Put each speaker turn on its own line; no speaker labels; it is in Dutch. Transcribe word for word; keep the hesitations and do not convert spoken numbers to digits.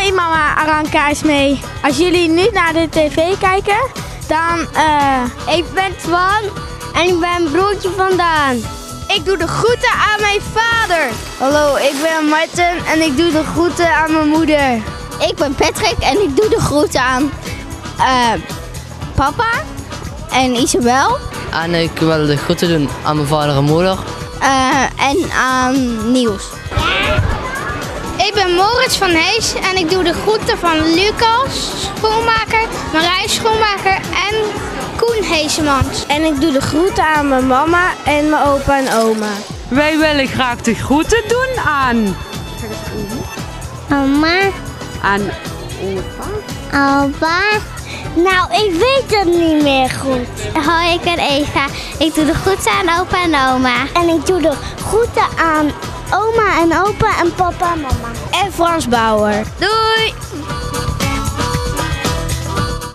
Hoi mama, Aranka is mee. Als jullie nu naar de tv kijken, dan... Uh...
Ik ben Twan en ik ben broertje van Daan.
Ik doe de groeten aan mijn vader.
Hallo, ik ben Marten en ik doe de groeten aan mijn moeder. Ik ben Patrick en ik doe de groeten aan uh, papa en Isabel.
En ik wil de groeten doen aan mijn vader en moeder.
Uh, en aan Niels.
Ik ben Moritz van Hees en ik doe de groeten van Lucas, schoenmaker, Marij, schoenmaker en Koen Heesemans.
En ik doe de groeten aan mijn mama en mijn opa en oma.
Wij willen graag de groeten doen aan...
Oma.
Aan opa.
Opa. Nou, ik weet het niet meer goed. Hoi, ik ben Eva. Ik doe de groeten aan opa en oma. En ik doe de groeten aan oma en opa en papa en mama.
En Frans Bauer.
Doei!